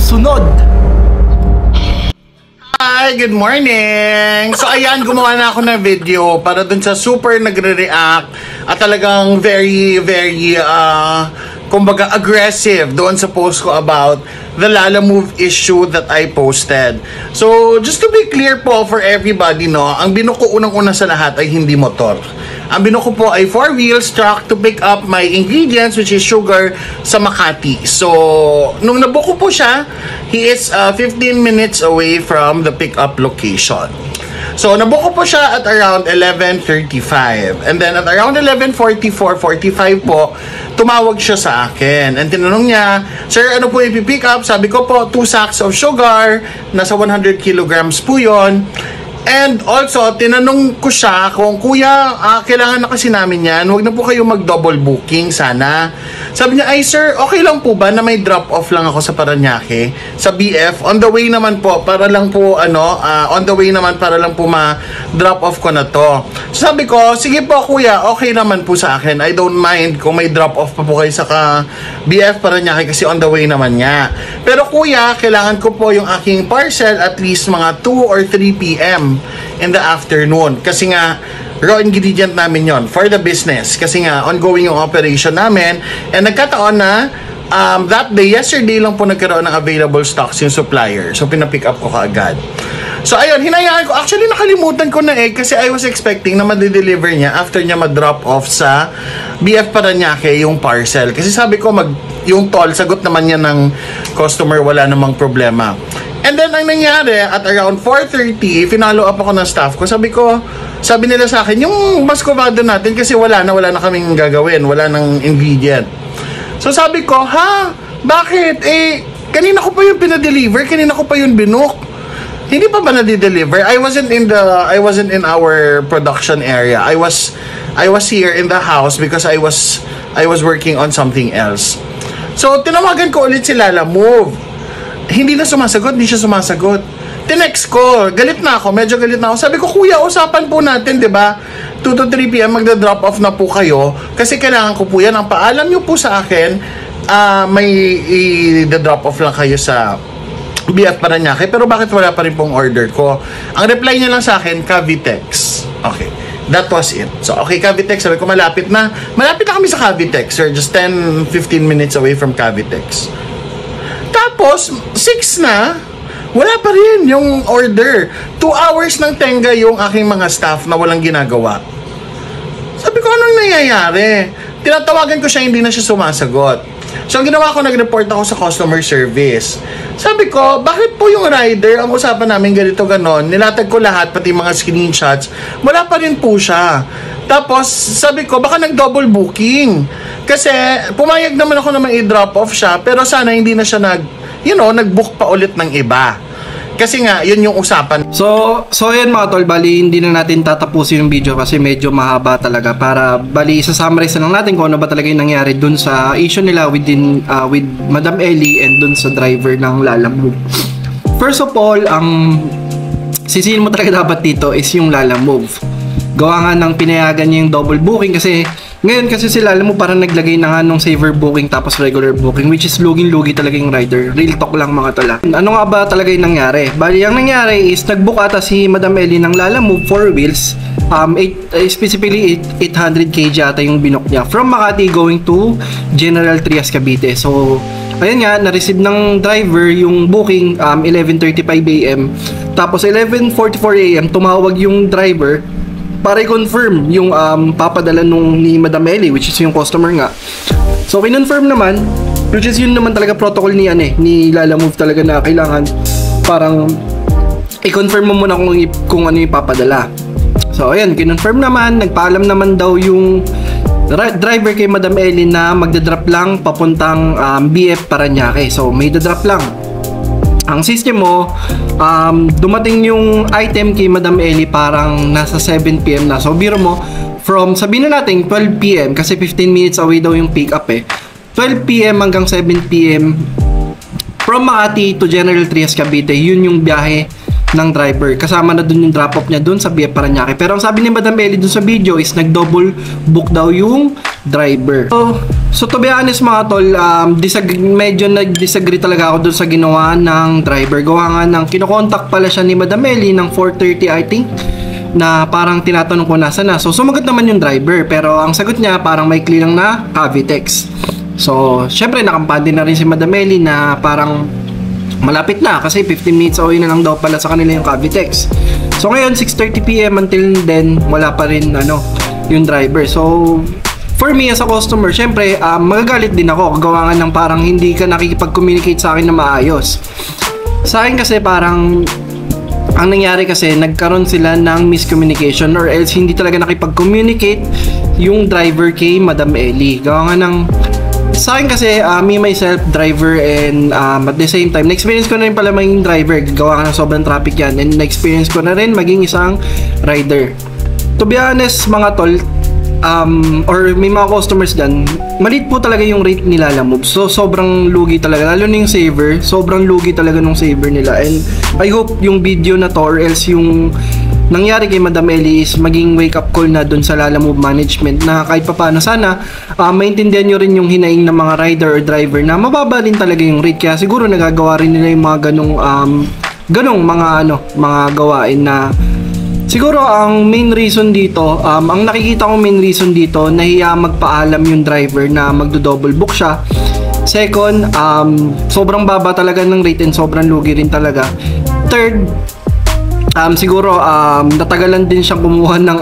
sunod. Hi, good morning! So ayan, gumawa na ako ng video para dun sa super nagre-react at talagang very kumbaga aggressive doon sa post ko about the Lalamove issue that I posted. So just to be clear po for everybody, no, ang binuko unang-una sa lahat ay hindi motor. Ang binuko po ay 4 wheels truck to pick up my ingredients, which is sugar, sa Makati. So, nung nabuko po siya, he is 15 minutes away from the pick-up location. So, nabuko po siya at around 11:35. And then, at around 11:44, 45 po, tumawag siya sa akin. And tinanong niya, "Sir, ano po ipipick up?" Sabi ko po, 2 sacks of sugar, nasa 100 kilograms po yun. And also, tinanong ko siya kung, "Kuya, kailangan na kasi namin yan. Huwag na po kayo mag-double booking sana." Sabi niya, "Ay sir, okay lang po ba na may drop-off lang ako sa Parañaque, sa BF? On the way naman po, para lang po, on the way naman para lang po ma-drop-off ko na to." So sabi ko, "Sige po kuya, okay naman po sa akin. I don't mind kung may drop-off pa po kayo sa BF Parañaque kasi on the way naman nga. Pero kuya, kailangan ko po yung aking parcel at least mga 2 or 3 p.m. in the afternoon. Kasi nga, raw ingredient namin yon for the business. Kasi nga, ongoing yung operation namin. And nagkataon na, that day, yesterday lang po nagkaroon ng available stocks yung supplier. So, pinapick up ko kaagad. So, ayun, hinayaan ko. Actually, nakalimutan ko na kasi I was expecting na ma-deliver niya after niya ma-drop off sa BF Parañaque yung parcel. Kasi sabi ko, yung toll, sagot naman niya ng customer, wala namang problema. And then, ang nangyari, at around 4:30, finalo up ako ng staff ko. Sabi nila sa akin, yung Muscovado natin, kasi wala na kaming gagawin, wala nang ingredient. So, sabi ko, "Ha? Bakit? Kanina ko pa yung pinadeliver, kanina ko pa yung binook. Hindi pa ba na-deliver? I wasn't in our production area. I was here in the house because I was working on something else." So, tinawagan ko ulit si Lalamove. Hindi na sumasagot, hindi siya sumasagot. Tinext ko, medyo galit na ako. Sabi ko, "Kuya, usapan po natin, 'di ba? 2 to 3 p.m. magda-drop off na po kayo kasi kailangan ko po 'yan. Ang paalam niyo po sa akin, may i-drop off lang kayo sa BF Parañaque, pero bakit wala pa rin pong order ko?" Ang reply niya lang sa akin, Cavitex. Okay. That was it. So, okay, Cavitex. Sabi ko, malapit na kami sa Cavitex, sir. Just 10-15 minutes away from Cavitex. Tapos, 6 na, wala pa rin yung order. 2 hours ng tenga yung aking mga staff na walang ginagawa. Sabi ko, anong nangyayari? Tinatawagan ko siya, hindi na siya sumasagot. So, ang ginawa ko, nag-report ako sa customer service. Sabi ko, bakit po yung rider, ang usapan namin ganito ganon, nilatag ko lahat, pati mga screenshots, wala pa rin po siya. Tapos, sabi ko, baka nag-double booking. Kasi, pumayag naman ako na may drop off siya, pero sana hindi na siya nag-book pa ulit ng iba. Kasi nga, yun yung usapan. So ayan mga tol, bali hindi na natin tatapusin yung video kasi medyo mahaba talaga. Para bali isa-summarize na lang natin kung ano ba talaga yung nangyari dun sa issue nila with Madam Ellie and dun sa driver ng Lalamove. First of all, ang sisihin mo talaga dapat dito is yung Lalamove. Gawa nga ng pinayagan niya yung double booking kasi ngayon kasi sila, alam mo, parang naglagay na nga nung saver booking tapos regular booking, which is luging-lugi talaga yung rider. Real talk lang mga tala. Ano nga ba talaga yung nangyari? Bali, ang nangyari is nagbook ata si Madam Ellie ng Lalamove 4 wheels. Specifically 800 kg ata yung binook niya from Makati going to General Trias, Cavite. So, ayun nga, na-receive ng driver yung booking 11:35 AM. Tapos 11:44 AM, tumawag yung driver para i-confirm yung papadala ni Madam Ellie, which is yung customer nga. So, kinonfirm naman, which is yun naman talaga protocol ni Lalamove talaga na kailangan parang i-confirm mo muna kung ano yung papadala. So, ayan, kinonfirm naman, nagpaalam naman daw yung driver kay Madam Ellie na magdadrop lang papuntang BF Parañaque. So, may dadrop lang. Ang system mo, dumating yung item kay Madam Ellie parang nasa 7 p.m. na. So, biro mo, sabihin na natin 12 p.m. kasi 15 minutes away daw yung pick up 12 p.m. hanggang 7 p.m. from Makati to General Trias, Cavite, yun yung biyahe ng driver. Kasama na dun yung drop-off niya dun sa BF Parañaque. Pero ang sabi ni Madam Ellie dun sa video is nag-double book daw yung driver. So to be honest mga tol, medyo nag-disagree talaga ako dun sa ginawa ng driver. Gawa nga ng kinokontak pala siya ni Madam Ellie ng 4:30 I think, na parang tinatanong ko nasa na. So sumagot naman yung driver, pero ang sagot niya parang maikli lang na Cavitex. So syempre nakampante na rin si Madam Ellie na parang malapit na kasi 15 minutes away na lang daw pala sa kanila yung Cavitex. So ngayon 6:30 PM until then wala pa rin yung driver. So for me as a customer, syempre magagalit din ako. Gawa nga ng parang hindi ka nakikipag-communicate sa akin na maayos. Sa akin kasi parang ang nangyari kasi nagkaroon sila ng miscommunication or else hindi talaga nakipag-communicate yung driver kay Madam Ellie. Gawa nga ng sa akin kasi me myself driver and at the same time na-experience ko na rin pala maging driver. Gawa nga ng sobrang traffic yan, and na-experience ko na rin maging isang rider. To be honest mga tol, or may mga customers dyan, maliit po talaga yung rate nila Lalamove. So sobrang lugi talaga, lalo na yung saver, sobrang lugi talaga nung saver nila. And I hope yung video na to or else yung nangyari kay Madam Ellie is maging wake up call na dun sa Lalamove management na kahit papaano sana maintindihan nyo rin yung hinaing ng mga rider or driver na mababa rin talaga yung rate. Kaya siguro nagagawa rin nila yung mga ganong mga gawain na siguro ang main reason dito, ang nakikita kong main reason dito, nahiya magpaalam yung driver na magdo-double book siya. Second, sobrang baba talaga ng rate and sobrang lugi rin talaga. Third, siguro natagalan din siyang kumuha ng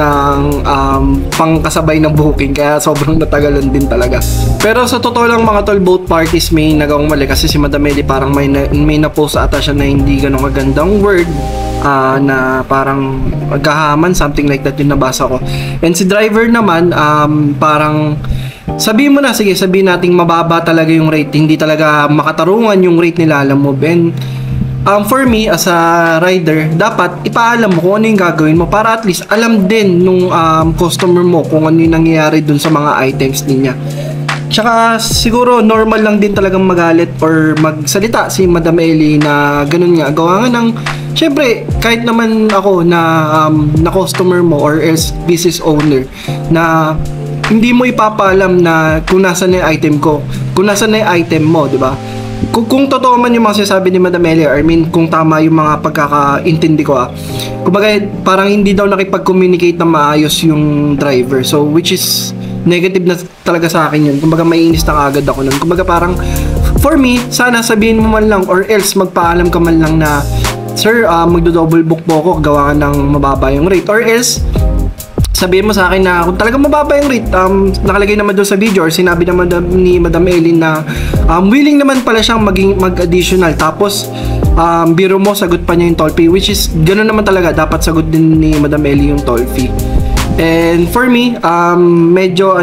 pangkasabay ng booking, kaya sobrang natagalan din talaga. Pero sa totoo lang mga tol, both parties may nagawang mali kasi si Madam Ellie parang may na-post ata siya na hindi ganun kagandang word, na parang magkahaman, something like that yung nabasa ko. And si driver naman parang sabihin mo na, sige sabihin nating mababa talaga yung rate, hindi talaga makatarungan yung rate nila Lalamove. And for me as a rider, dapat ipaalam mo kung ano yung gagawin mo para at least alam din nung customer mo kung ano yung nangyayari dun sa mga items niya. Tsaka siguro normal lang din talagang magalit or magsalita si Madam Ellie na ganun nga. Gawa nga ng syempre kahit naman ako na customer mo or else business owner na hindi mo ipapaalam na kung nasan na yung item ko, kung nasan na yung item mo, di ba? Kung totoo man yung mga sinasabi ni Madam Ellie, I mean kung tama yung mga pagkakaintindi ko kumbaga parang hindi daw nakipag-communicate na maayos yung driver. So which is negative na talaga sa akin yun. Kumbaga maiinis na agad ako nun. Kumbaga parang for me, sana sabihin mo man lang or else magpaalam ka man lang na sir, magdo-double book po ako, gawa ka ng mababa yung rate. Or else sabihin mo sa akin na kung talagang mababa yung rate, nakalagay naman doon sa video or sinabi naman ni Madam Ellie na willing naman pala siyang mag-additional, tapos biro mo sagot pa niya yung toll fee, which is ganoon naman talaga, dapat sagot din ni Madam Ellie yung toll fee. And for me, medyo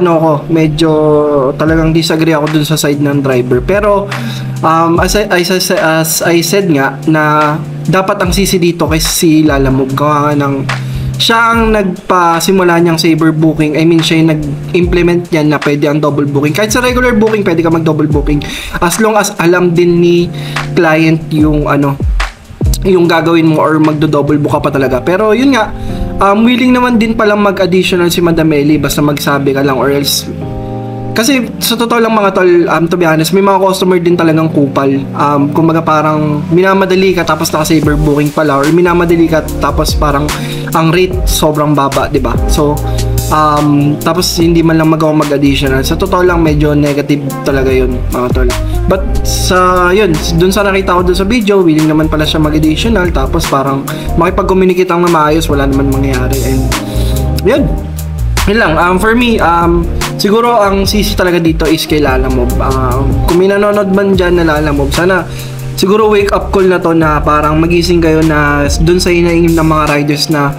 talagang disagree ako dun sa side ng driver. Pero as I said nga na dapat ang sisi dito kay si Lalamove. Gawa nga ng siya ang nagpasimula niyang saver booking. I mean, siya yung nag-implement niyan na pwede ang double booking. Kahit sa regular booking, pwede ka mag-double booking. As long as alam din ni client yung yung gagawin mo or magdo-double book ka pa talaga. Pero yun nga, willing naman din palang mag-additional si Madam Ellie basta magsabi ka lang or else. Kasi sa totoo lang mga tol, to be honest, may mga customer din talagang kupal. Kumbaga parang minamadali ka tapos naka-saver booking pala, or minamadali ka tapos parang ang rate sobrang baba, 'di ba? So tapos hindi man lang magawa mag-additional. Sa totoo lang medyo negative talaga 'yun, mga tol. But sa yun, dun sa nakita ko dun sa video, willing naman pala siya mag-additional, tapos parang makipag-communicate ang na maayos, wala naman mangyayari. And yun lang, for me, siguro ang sisi talaga dito is kay Lalamove. Kung may nanonood man dyan na Lalamove, sana siguro wake up call na to na parang magising kayo na dun sa hinaingin ng mga riders na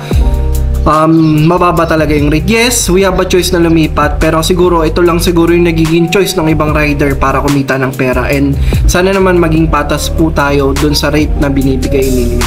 mababa talaga yung rate. Yes, we have a choice na lumipat, pero siguro ito lang siguro yung nagiging choice ng ibang rider para kumita ng pera. And sana naman maging patas po tayo dun sa rate na binibigay ninyo.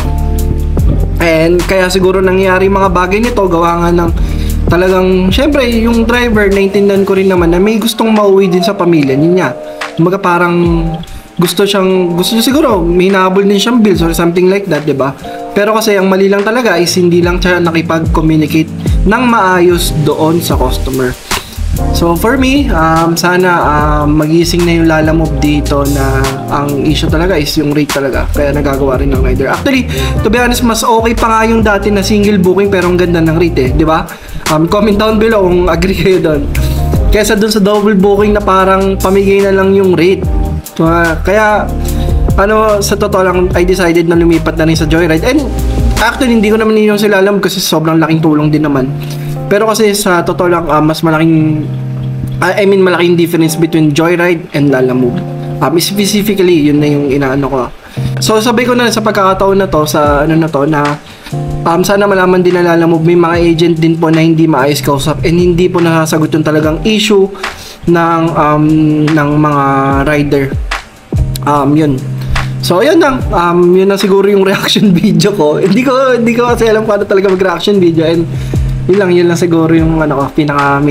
And kaya siguro nangyari mga bagay nito, gawa nga ng talagang, syempre, yung driver, naintindihan ko rin naman na may gustong mauwi din sa pamilya niya. Kumbaga parang gusto niya siguro, may hinahabol din siyang bills or something like that, diba? Pero kasi ang mali lang talaga is hindi lang siya nakipag-communicate ng maayos doon sa customer. So for me, sana magising na yung Lalamove dito na ang issue talaga is yung rate talaga. Kaya nagagawa rin ng rider. Actually, to be honest, mas okay pa nga yung dati na single booking pero ang ganda ng rate di ba? Comment down below kung agree kayo doon. Kesa dun sa double booking na parang pamigay na lang yung rate. So, kaya sa totoo lang, I decided na lumipat na rin sa Joyride. And actually, hindi ko naman yung sila alam kasi sobrang laking tulong din naman. Pero kasi sa totoo lang, mas malaking malaking difference between Joyride and Lalamove. Specifically, yun na yung inaano ko. So sabi ko na sa pagkakataon na to, sa sana malaman din na Lalamove, may mga agent din po na hindi maayos kausap and hindi po nasasagot yung talagang issue ng mga rider. Yun. So yun lang, yun na siguro yung reaction video ko. Hindi ko kasi alam kung ano talaga mag-reaction video, and yun lang siguro yung pinaka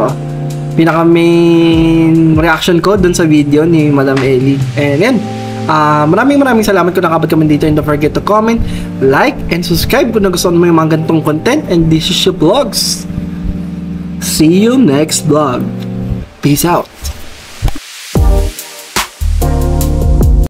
main reaction ko dun sa video ni Madam Ellie. And yan, maraming salamat kung nakabot ka man dito, and don't forget to comment, like, and subscribe kung nagustuhan mo yung mga ganitong content. And this is your vlogs. See you next vlog. Peace out.